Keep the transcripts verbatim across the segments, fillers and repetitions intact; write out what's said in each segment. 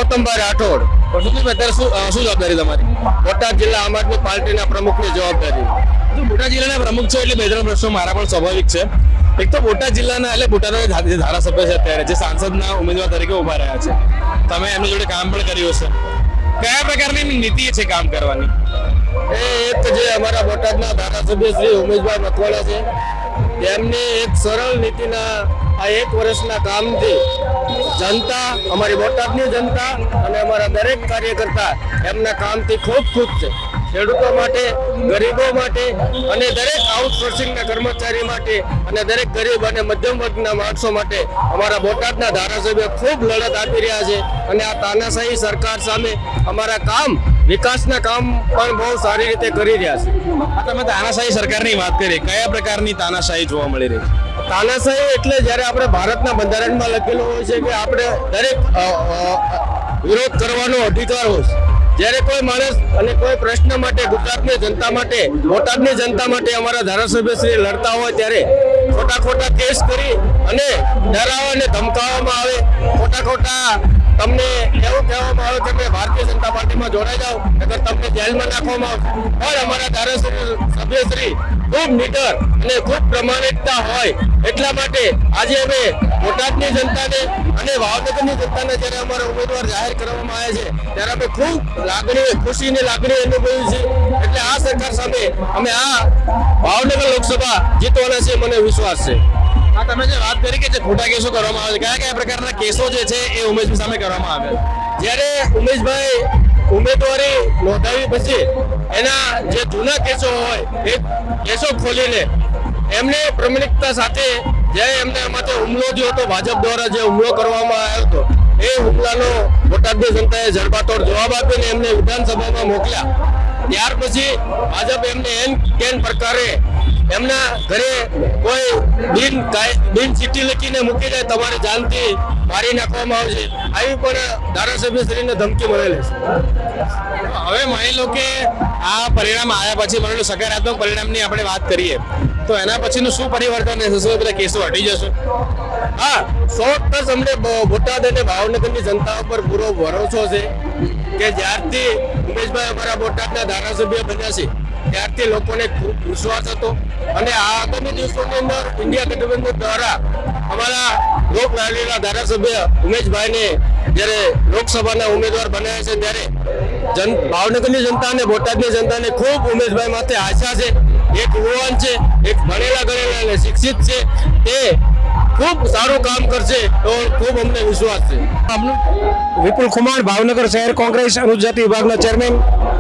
ગૌતમભાઈ રાઠોડ. પરસોત્તમભાઈ, અત્યારે શું અ, શું જવાબદારી તમારી? બોટાદ જિલ્લા આમ આદમી પાર્ટીના પ્રમુખની જવાબદારી. તો બોટાદ જિલ્લાના પ્રમુખ છો એટલે બે ત્રણ પ્રશ્નો મારા પણ સ્વાભાવિક છે. એક તો બોટાદ જિલ્લાના એટલે બોટાદના જે ધારાસભ્ય છે અત્યારે જે સાંસદના ઉમેદવાર તરીકે ઉભા રહ્યા છે, તમે એમની જોડે કામ પણ કર્યું હશે. કયા પ્રકારની નીતિ છે કામ કરવાની? એ એક જે અમારા બોટાદના ધારાસભ્ય શ્રી ઉમેશભાઈ મકવાણા છે, એમની એક સરળ નીતિના આ એક વર્ષના કામથી જનતા, અમારી બોટાદની જનતા અને અમારા દરેક કાર્યકર્તા એમના કામથી ખૂબ ખુશ છે. ખેડૂતો માટે, ગરીબો માટે અને દરેક આઉટસોર્સિંગના કર્મચારી માટે અને દરેક ગરીબ અને મધ્યમ વર્ગના માણસો માટે અમારા બોટાદના ધારાસભ્ય ખૂબ લડત આપી રહ્યા છે. અને આ તાનાશાહી સરકાર સામે અમારા કામ, વિકાસના કામ પણ બહુ સારી રીતે કરી રહ્યા છે. આ તમે તાનાશાહી સરકારની વાત કરી, કયા પ્રકારની તાનાશાહી જોવા મળી રહી છે? તાનાશાહી એટલે જ્યારે આપણે ભારતના બંધારણમાં લખેલું હોય છે કે આપણે દરેક અ, અ, વિરોધ કરવાનો અધિકાર હોય છે. જ્યારે કોઈ માણસ અને કોઈ પ્રશ્ન માટે, ગુજરાતની જનતા માટે, બોટાદની જનતા માટે અમારા ધારાસભ્ય શ્રી લડતા હોય ત્યારે ખોટા ખોટા કેસ કરી અને ડરાવવા અને ધમકાવવામાં આવે. ખોટા ખોટા તમને એવું કહેવામાં આવે કે તમે ભારતીય જનતા પાર્ટીમાં જોડાઈ જાઓ, નકર તમને જેલમાં નાખવામાં આવશે. પણ અમારા ધારાસભ્ય શ્રી ખૂબ નિડર અને ખૂબ પ્રમાણિકતા હોય એટલા માટે આજે અમે બોટાદની જનતાને અને ભાવનગરની જનતાને જ્યારે અમારા ઉમેદવાર જાહેર કરવામાં આવ્યા છે ત્યારે અમે ખૂબ લાગણી, ખુશીની લાગણી અનુભવી છે. એટલે આ સરકાર સામે અમે આ ભાવનગર લોકસભા જીતવાના છે, મને વિશ્વાસ છે. આ તમે જે વાત કરી કે જે ખોટા કેસો કરવામાં આવે છે, કયા કયા પ્રકારના કેસો જે છે એ ઉમેશભાઈ સામે કરવામાં આવે? જ્યારે ઉમેશભાઈ ઉમેદવારી નોંધાવી પછી એના જે જૂના કેસો હોય એ કેસો ખોલીને એમને પ્રમાણિકતા સાથે જે એમને માથે હુમલો થયો હતો, ભાજપ દ્વારા જે હુમલો કરવામાં આવ્યો હતો, એ હુમલાનો બોટાદની જનતાએ જડબાતોડ જવાબ આપીને એમને વિધાનસભામાં મોકલ્યા. ત્યાર પછી ભાજપ એમને એન કેન પ્રકારે એમના ઘરે કોઈ બિન બિન ચીઠી લખીને મૂકી જાય, તમારે જાનથી મારી નાખવામાં આવશે, આવી પણ ધારાસભ્યશ્રીને ધમકી મળેલી છે. હવે માની લો કે આ પરિણામ આવ્યા પછી માની લો સકારાત્મક પરિણામની આપણે વાત કરીએ તો એના પછીનું શું પરિવર્તન રહેશે? શું બધા કેસો હટી જશે? હા, સો ટકા અમને બોટાદ અને ભાવનગરની જનતા ઉપર પૂરો ભરોસો છે કે જ્યારથી ઉમેશભાઈ અમારા બોટાદના ધારાસભ્ય બન્યા છે ત્યારથી લોકોને ખૂબ વિશ્વાસ હતો. અને આ આગામી દિવસોની અંદર ઇન્ડિયા ગઠબંધન દ્વારા અમારા લોકલાડીલા ધારાસભ્ય ઉમેશભાઈને જ્યારે લોકસભાના ઉમેદવાર બનાવ્યા છે ત્યારે જન ભાવનગરની જનતા અને બોટાદની જનતાને ખૂબ ઉમેશભાઈ માથે આશા છે. એક યુવાન છે, એક ભણેલા ગણેલા અને શિક્ષિત છે, તે ખૂબ સારું કામ કરશે તો ખૂબ અમને વિશ્વાસ છે. વિપુલ ખુમાણ, ભાવનગર શહેર કોંગ્રેસ અનુસૂચિત વિભાગના ચેરમેન.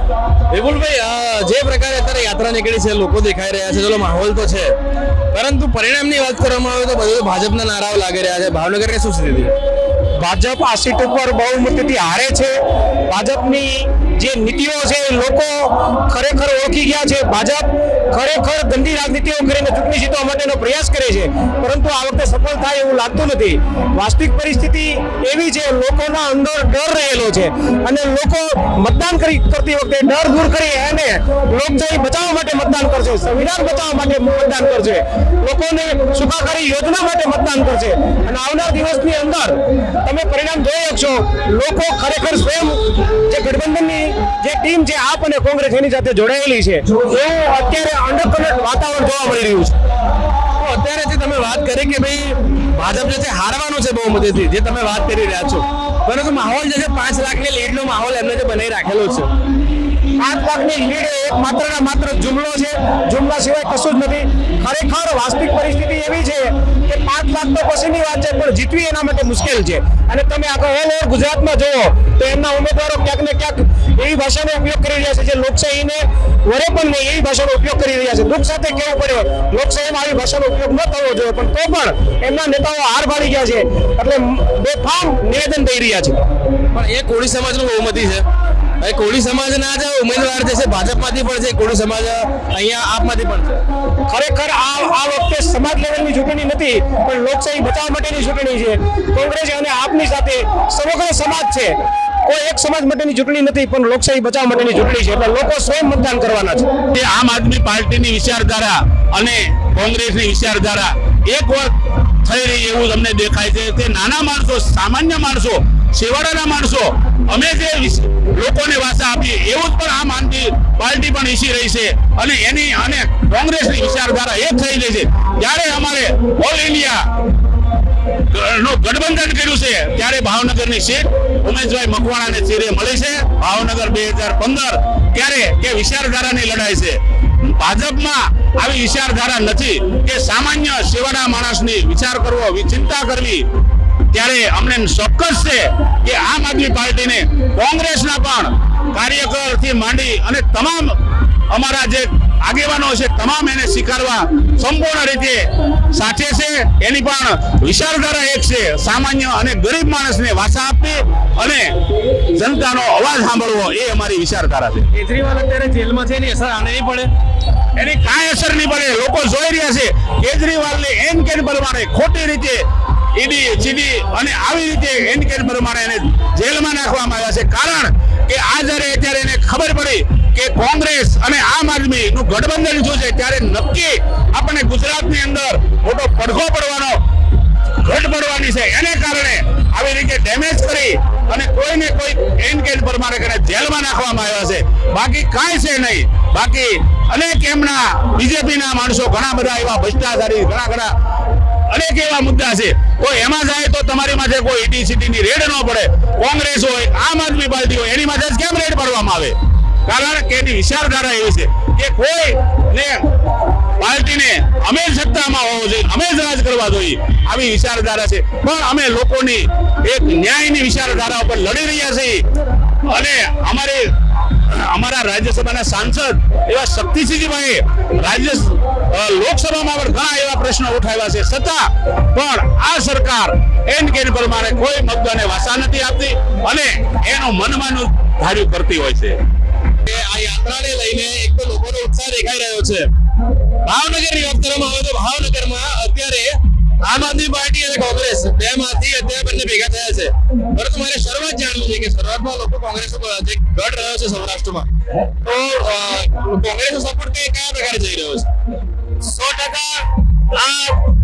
વિપુલભાઈ, જે પ્રકારે અત્યારે યાત્રા નીકળી છે, લોકો દેખાઈ રહ્યા છે, ચલો માહોલ તો છે, પરંતુ પરિણામની વાત કરવામાં આવે તો બધું ભાજપના નારાઓ લાગી રહ્યા છે. ભાવનગરની શું સ્થિતિ? ભાજપ આ સીટ ઉપર બહુમતીથી હારે છે. ભાજપની જે નીતિઓ છે લોકો ખરેખર ઓળખી ગયા છે. ભાજપ ખરેખર ગંદી રાજનીતિઓ કરીને ચૂંટણી જીતવા માટેનો પ્રયાસ કરે છે, પરંતુ આ વખતે સફળ થાય એવું લાગતું નથી. વાસ્તવિક પરિસ્થિતિ એવી છે, લોકોના અંદર ડર રહેલો છે અને લોકો મતદાન કરી કરતી વખતે ડર દૂર કરી અને લોકશાહી બચાવવા માટે મતદાન કરશે, સંવિધાન બચાવવા માટે મતદાન કરશે, લોકોને સુખાકારી યોજના માટે મતદાન કરશે. અને આવનાર દિવસની અંદર તમે પરિણામ જોઈ શકશો. લોકો ખરેખર સ્વયં જે ગઠબંધનની જે ટીમ છે આપ અને કોંગ્રેસ એની સાથે જોડાયેલી છે એવું અત્યારે અંડરકરન્ટ વાતાવરણ જોવા મળી રહ્યું છે. અત્યારે જે તમે વાત કરી કે ભાઈ ભાજપ જે છે હારવાનું છે બહુમતીથી, જે તમે વાત કરી રહ્યા છો, પરંતુ માહોલ જે છે પાંચ લાખની લીડનો માહોલ એમને જે બનાવી રાખેલો છે. પાંચ લાખની લીડ એક માત્ર ને માત્ર જુમલો છે, જુમલા સિવાય કશું જ નથી. ખરેખર વાસ્તવિક પરિસ્થિતિ એવી છે કે પાંચ લાખ તો પછીની વાત છે, પણ જીતવી એના માટે મુશ્કેલ છે. અને તમે આખા ઓલ ઓવર ગુજરાતમાં જુઓ તો એમના ઉમેદવારો ક્યાંક ને ક્યાંક એવી ભાષાનો ઉપયોગ કરી રહ્યા છે જે લોકશાહીને વરે પણ નહીં એવી ભાષાનો ઉપયોગ કરી રહ્યા છે. દુઃખ સાથે કહેવું પડે, લોકશાહીમાં આવી ભાષાનો ઉપયોગ ન થવો જોઈએ, પણ તો પણ એમના નેતાઓ હાર પાડી ગયા છે, એટલે બેફામ નિવેદન દઈ રહ્યા છે. પણ એ કોળી સમાજનું બહુમતી છે. એ કોળી સમાજ ના જ ઉમેદવાર જે છે ભાજપમાંથી પણ છે, કોળી સમાજ અહીંયા આપમાંથી પણ છે. ખરેખર આ આ વખતે સમાજ લેવલની ચૂંટણી નથી, પણ લોકશાહી બચાવવા માટેની ચૂંટણી છે. કોંગ્રેસ અને આપની સાથે સમગ્ર સમાજ છે. કોઈ એક સમાજ માટેની ચૂંટણી નથી, પણ લોકશાહી બચાવવા માટેની ચૂંટણી છે. એટલે લોકો સ્વયં મતદાન કરવાના છે. આમ આદમી પાર્ટીની વિચારધારા અને કોંગ્રેસની વિચારધારા એક વખત થઈ રહી એવું તમને દેખાય છે. તે નાના માણસો, સામાન્ય માણસો છેવાડાના માણસો અમે જે વિસ- લોકોને વાસા આપીએ એવું જ પણ આમ આદમી પાર્ટી પણ ઈચ્છી રહી છે અને એની અને કોંગ્રેસની વિચારધારા એક થઈ ગઈ છે. ત્યારે અમારે ઓલ ઇન્ડિયા નું ગઠબંધન કર્યું છે ત્યારે ભાવનગરની સીટ ઉમેશભાઈ મકવાણાને ચીરે મળી છે. ભાવનગર બે હજાર પંદર ત્યારે કે વિચારધારાની લડાઈ છે. ભાજપમાં આવી વિચારધારા નથી કે સામાન્ય સેવાના માણસની વિચાર કરવો, ચિંતા કરવી. ત્યારે અમને ચોક્કસ છે કે આમ આદમી પાર્ટીને કોંગ્રેસના પણ કાર્યકરથી માંડી અને તમામ અમારા જે આગેવાનો છે તમામ એને સ્વીકારવા સંપૂર્ણ રીતે સાથે છે. એની પણ વિચારધારા એક છે, સામાન્ય અને ગરીબ માણસને વાસા આપવી અને જનતાનો અવાજ સાંભળવો એ અમારી વિચારધારા છે. કેજરીવાલ અત્યારે જેલમાં છે એની અસર આને નહીં પડે? એની કાંઈ અસર નહીં પડે. લોકો જોઈ રહ્યા છે કેજરીવાલને એન કેન પ્રમાણે ખોટી રીતે ઈડી સીડી અને આવી રીતે એન કેન પ્રમાણે એને જેલમાં નાખવામાં આવ્યા છે. કારણ કે આ જ્યારે અત્યારે એને ખબર પડી કે કોંગ્રેસ અને આમ આદમી નું ગઠબંધન શું છે ત્યારે નક્કી આપણને ગુજરાતની અંદર મોટો પડઘો પડવાનો ઘટ પડવાની છે. એને કારણે આવી રીતે ડેમેજ કરી અને કોઈને કોઈ એન કેન પ્રમાણે કરીને જેલમાં નાખવામાં આવ્યા છે. બાકી કાંઈ છે નહીં. બાકી અનેક એમના બીજેપીના માણસો ઘણા બધા એવા ભ્રષ્ટાચારી ઘણા ઘણા અનેક એવા મુદ્દા છે. તો એમાં જાય તો તમારી માથે કોઈ ઈડી સીડીની રેડ ન પડે. કોંગ્રેસ હોય આમ આદમી પાર્ટી હોય એની માથે જ કેમ રેડ પાડવામાં આવે? કારણ કે એની વિચારધારા એવી છે કે કોઈ ને પાર્ટીને અમે જ સત્તામાં હોવો જોઈએ, અમે જ રાજ કરવા જોઈએ આવી વિચારધારા છે. પણ અમે લોકોની એક ન્યાયની વિચારધારા ઉપર લડી રહ્યા છીએ અને અમારી અમારા રાજ્યસભાના સાંસદ એવા શક્તિસિંહજીભાઈ રાજ્ય અ, લોકસભામાં પણ ઘણા એવા પ્રશ્નો ઉઠાવ્યા છે. છતાં પણ આ સરકાર એન કેન પ્રમાણે કોઈ મુદ્દાને વાસા નથી આપતી અને એનું મનમાનું ધાર્યું કરતી હોય છે. કે આ યાત્રાને લઈને એક તો લોકોનો ઉત્સાહ દેખાઈ રહ્યો છે. ભાવનગરની વાત કરવામાં આવે તો ભાવનગરમાં અત્યારે આમ આદમી પાર્ટી અને કોંગ્રેસ બે માંથી અત્યારે બંને ભેગા થયા છે. પરંતુ મારે શરૂઆત જાણવી છે કે શરૂઆતમાં લોકો કોંગ્રેસ ઉપર જે ગઢ રહ્યો છે સૌરાષ્ટ્રમાં, તો અ, કોંગ્રેસનો સપોર્ટ કયા પ્રકારે જઈ રહ્યો છે? સો ટકા આ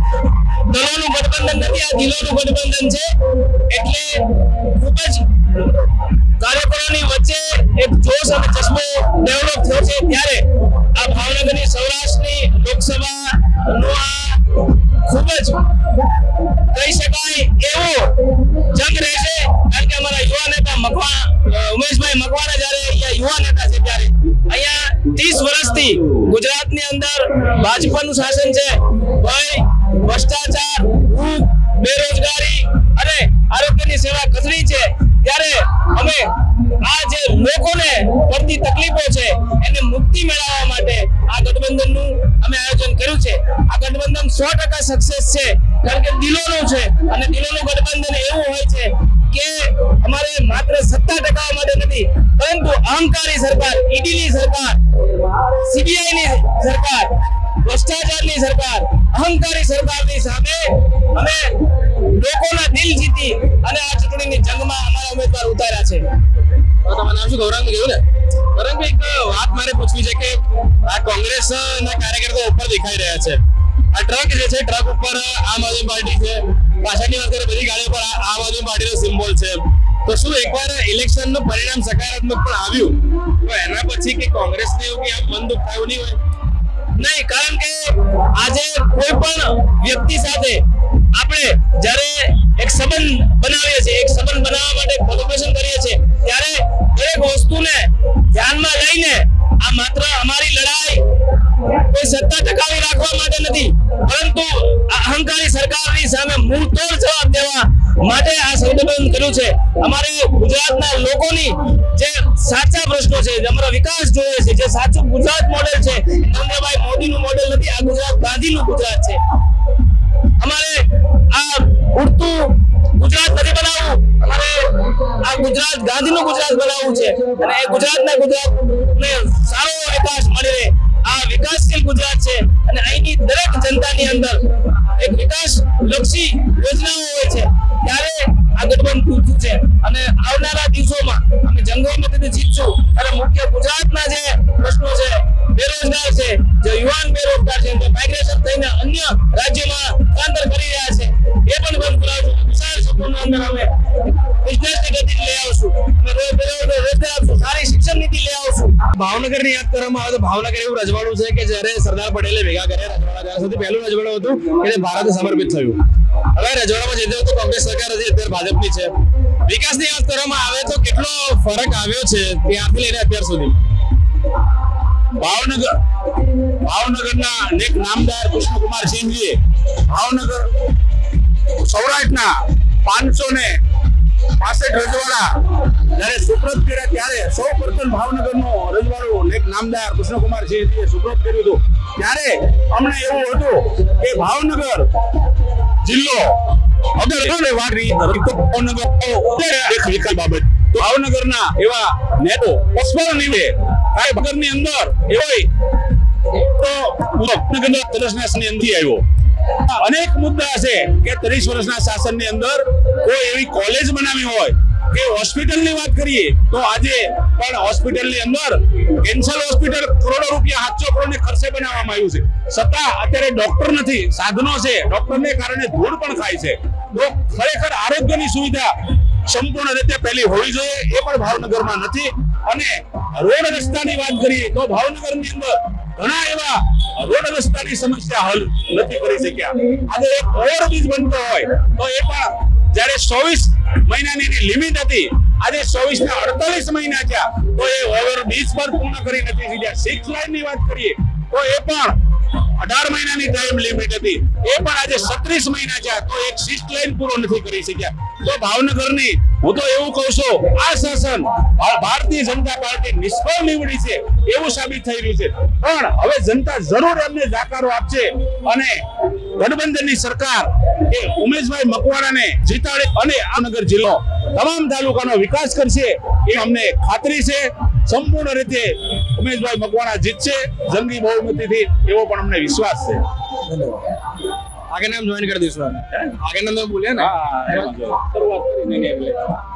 દળોનું ગઠબંધન નથી, આ દિલોનું ગઠબંધન છે. એટલે ખૂબ જ કાર્યકરોની વચ્ચે એક જોશ અને ચશ્મો ડેવલપ થયો છે. ત્યારે આ ભાવનગરની સૌરાષ્ટ્રની લોકસભાનો આ ખૂબ જ કહી શકાય એવો જંગ રહેશે. કારણ કે અમારા યુવા નેતા મકવા ઉમેશભાઈ મકવાણા જયારે અહીંયા યુવા નેતા છે ત્યારે અહીંયા ત્રીસ વર્ષથી ગુજરાતની અંદર ભાજપાનું શાસન છે. ભય, ભ્રષ્ટાચાર, ભૂખ, બેરોજગારી અને આરોગ્યની સેવા કથળી છે. ત્યારે અમે આ જે લોકોને પડતી તકલીફો છે એને મુક્તિ મેળવવા માટે આ ગઠબંધનનું અમે આયોજન કર્યું છે. આ ગઠબંધન સો ટકા સક્સેસ છે કારણ કે દિલોનું છે અને દિલોનું ગઠબંધન એવું હોય છે કે અમારે માત્ર સત્તા ટકાવવા માટે નથી, પરંતુ અહંકારી સરકાર, ઈડીની સરકાર, સીબીઆઈની સરકાર, ભ્રષ્ટાચારની સરકાર, અહંકારી સરકારની સામે અમે લોકોના દિલ જીતી અને આ ચૂંટણીની જંગમાં અમારા ઉમેદવાર ઉતાર્યા છે. તો તમારું નામ શું? ગૌરાંગ કહ્યું ને? ગૌરાંગભાઈ, એક વાત મારે પૂછવી છે કે આ કોંગ્રેસના કાર્યકર્તાઓ ઉપર દેખાઈ રહ્યા છે. આ ટ્રક જે છે ટ્રક ઉપર આમ આદમી પાર્ટી છે, પાછળની વાત કરીએ બધી ગાડીઓ પર આ- આમ આદમી પાર્ટીનો સિમ્બોલ છે. તો શું એકવાર ઇલેક્શનનું પરિણામ સકારાત્મક પણ આવ્યું તો એના પછી કે કોંગ્રેસને એવું કે આમ મન દુઃખ થયું નહીં હોય? નહીં, કારણ કે આજે કોઈ પણ વ્યક્તિ સાથે આપણે જ્યારે એક સંબંધ બનાવીએ છીએ, એક સંબંધ બનાવવા માટે કોલેબોરેશન કરીએ છીએ ત્યારે દરેક વસ્તુને ધ્યાનમાં લઈને આ માત્ર અમારી લડાઈ કોઈ સત્તા ટકાવી રાખવા માટે નથી, પરંતુ આ અહંકારી સરકારની સામે મુંહતોડ જવાબ દેવા માટે આ સંગઠન કર્યું છે. અમારે ગુજરાતના લોકોની જે સાચા પ્રશ્નો છે, જે અમારો વિકાસ જોઈએ છે, જે સાચું ગુજરાત મોડેલ છે, નરેન્દ્રભાઈ મોદીનું મોડેલ નથી, આ ગુજરાત ગાંધીનું ગુજરાત છે. અમારે આ ઉડતું ગુજરાત નથી બનાવવું, અમારે આ ગુજરાત ગાંધીનું ગુજરાત બનાવવું છે અને એ ગુજરાતના ગુજરાતને સારો વિકાસ મળી રહે. આ વિકાસશીલ ગુજરાત છે અને અહીંની દરેક જનતાની અંદર એક વિકાસ લક્ષી યોજનાઓ હોય છે. ત્યારે આ ગઠબંધન તૂટ્યું છે અને આવનારા દિવસોમાં અમે જંગોમાં જીતશું અને મુખ્ય ગુજરાતના જે પ્રશ્નો છે, બેરોજગાર છે, જે યુવાન બેરોજગાર છે, જે માઇગ્રેશન થઈને અન્ય રાજ્યોમાં સ્થળાંતર કરી રહ્યા છે, એ પણ બંધ કરાવશું. વિશાળ સપોર્ટના અંદર અમે બિઝનેસ ભાવનગરની યાદ કરવામાં આવે તો ભાવનગર એવું રજવાડું છે કે જ્યારે સરદાર પટેલે ભેગા કર્યા રજવાડા ત્યારે સૌથી પહેલું રજવાડું હતું કે જે ભારતને સમર્પિત થયું. હવે રજવાડામાં જે તો કોંગ્રેસ સરકાર હતી, અત્યારે ભાજપની છે. વિકાસની વાત કરવામાં આવે તો કેટલો ફરક આવ્યો છે ત્યારથી લઈને અત્યાર સુધી? ભાવનગર ભાવનગરના અનેક નામદાર કૃષ્ણકુમાર સિંહજીએ ભાવનગર સૌરાષ્ટ્રના પાંચસો ને પાસઠ રજવાડા જયારે સુપ્રત કર્યા ત્યારે સૌ પ્રથમ ભાવનગરનો રજવાડો એક નામદાર કૃષ્ણકુમાર સિંહજીએ સુપ્રત કર્યું હતું. ત્યારે અમને એવું હતું કે ભાવનગર જિલ્લો અગર વાત ભાવનગર વિકાસ બાબત તો ભાવનગરના એવા નેતો પસમલ નીવે ભાવનગરની અંદર એવો તો ભાવનગરના તરસના અંદર આવ્યો. અનેક મુદ્દા છે કે ત્રીસ વર્ષના શાસનની અંદર કોઈ એવી કોલેજ બનાવી હોય કે હોસ્પિટલની વાત કરીએ તો આજે પણ હોસ્પિટલની અંદર કેન્સર હોસ્પિટલ કરોડો રૂપિયા સાતસો કરોડ ને ખર્ચે બનાવવામાં આવ્યું છે. છતાં અત્યારે ડોક્ટર નથી, સાધનો છે, ડોક્ટરને કારણે ધૂળ પણ ખાય છે. તો ખરેખર આરોગ્યની સુવિધા સંપૂર્ણ રીતે પહેલી હોવી જોઈએ, એ પણ ભાવનગરમાં નથી. અને રોડ રસ્તાની વાત કરીએ તો ભાવનગરની અંદર ઘણા એવા રોડ રસ્તાની સમસ્યા હલ નથી કરી શક્યા. આજે એક ઓવરબ્રિજ બનતો હોય તો એ પણ જ્યારે ચોવીસ મહિનાની લિમિટ હતી, આજે ચોવીસ ના અડતાલીસ મહિના થયા તો એ ઓવરબ્રિજ પર પૂર્ણ કરી નથી શક્યા. સિક્સ લાઇન ની વાત કરીએ તો એ પણ અઢાર મહિનાની ટાઈમ લિમિટ હતી, એ પણ આજે છત્રીસ મહિના થયા તો એક સિક્સ લાઇન પૂરો નથી કરી શક્યા. તો ભાવનગરની હું તો એવું કહું છું, આ શાસન ભારતીય જનતા પાર્ટી નિષ્ફળ નીવડી છે એવું સાબિત થઈ રહ્યું છે. પણ હવે જનતા જરૂર એમને જાકારો આપશે અને ગઠબંધનની સરકાર એ ઉમેશભાઈ મકવાણાને જીતાડે અને ભાવનગર જિલ્લો તમામ તાલુકાનો વિકાસ કરશે એ અમને ખાતરી છે. સંપૂર્ણ રીતે ઉમેશભાઈ મકવાણા જીતશે જંગી બહુમતીથી એવો પણ અમને વિશ્વાસ છે. આગળ નામ જોઈન કરી દઈશું. આગળ નામ તમે બોલ્યા ને શરૂઆત કરીને એટલે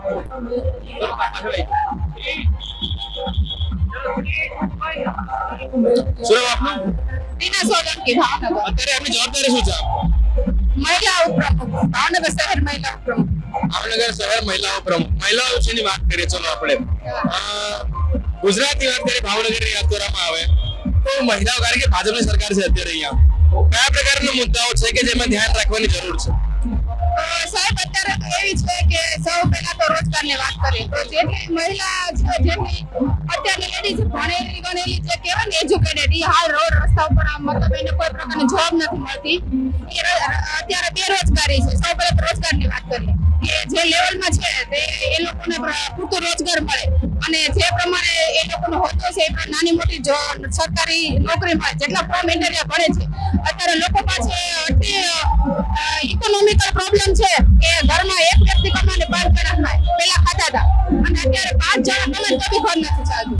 શું આપનું? ટીના સોલંકી, ભાવનગર. અત્યારે આપની જવાબદારી શું છે? મહિલા ઉપપ્રમુખ, ભાવનગર શહેર મહિલા ઉપપ્રમુખ. ભાવનગર શહેર મહિલાઓ પ્રમુખ. મહિલાઓ વિશેની વાત કરીએ ચલો આપણે. અ, ગુજરાતની વાત કરીએ, ભાવનગરની વાત કરવામાં આવે તો મહિલાઓ, કારણ કે ભાજપની સરકાર છે અત્યારે અહીંયા, કયા પ્રકારના મુદ્દાઓ છે કે જેમાં ધ્યાન રાખવાની જરૂર છે? અ, સાહેબ અત્યારે એવી છે કે સૌ પહેલા તો રોજગારની વાત કરીએ તો જેટલી મહિલા છે, જેટલી અત્યારની લેડીઝ ભણેલી ગણેલી જે કહેવાય ને એજ્યુકેટેડ, એ હાલ રોડ રસ્તા ઉપર આમ મતલબ એને કોઈ પ્રકારની જોબ નથી મળતી. એ અત્યારે બેરોજગારી છે. સૌ પહેલા તો રોજગારની વાત કરીએ કે જે લેવલમાં છે તે એ લોકોને પૂરતો રોજગાર મળે અને જે પ્રમાણે એ લોકોનો હોદ્દો છે એ નાની મોટી જો સરકારી નોકરી મળે. જેટલા ફોર્મ ઇન્ટરવ્યુ ભરે છે અત્યારે લોકો પાસે એટલી ઇકોનોમિકલ પ્રોબ્લેમ છે કે ઘરમાં એક વ્યક્તિ કમાને પાંચ જણા ખાય, પેલા ખાતા હતા અને અત્યારે પાંચ જણા કમાય તો બી ઘર નથી ચાલતું.